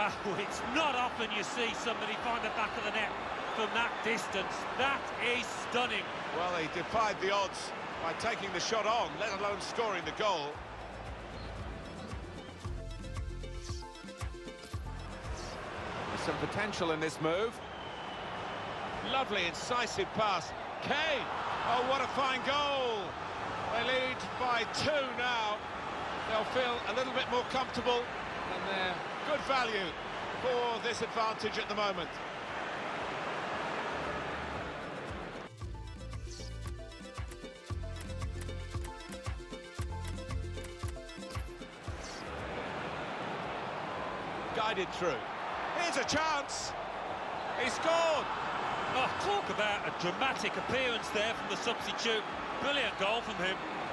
Wow, it's not often you see somebody find the back of the net from that distance. That is stunning. Well, he defied the odds by taking the shot on, let alone scoring the goal. There's some potential in this move. Lovely, incisive pass. Kane! Oh, what a fine goal! They lead by 2 now. They'll feel a little bit more comfortable, and they're good value for this advantage at the moment. Guided through. Here's a chance. He scored. Oh, talk about a dramatic appearance there from the substitute. Brilliant goal from him.